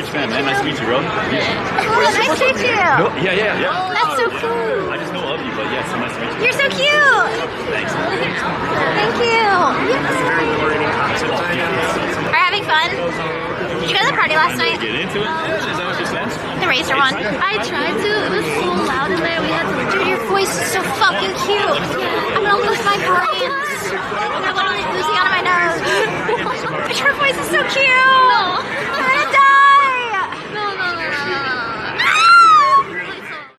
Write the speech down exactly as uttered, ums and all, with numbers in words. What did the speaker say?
huge fan, man. Nice to meet you, bro. Yeah. Oh, nice to meet you. No, yeah, yeah, yeah. That's so cool. I just know of you, but yeah, so nice to meet you. You're so cute. Thanks. Thank you. Are you having fun? Did you go to the party last night? Get into it? Is that what you said? The Razor one. I tried to. It was so loud in there. We had to. Dude, your voice is so fucking cute. I'm gonna lose my brains. I'm literally losing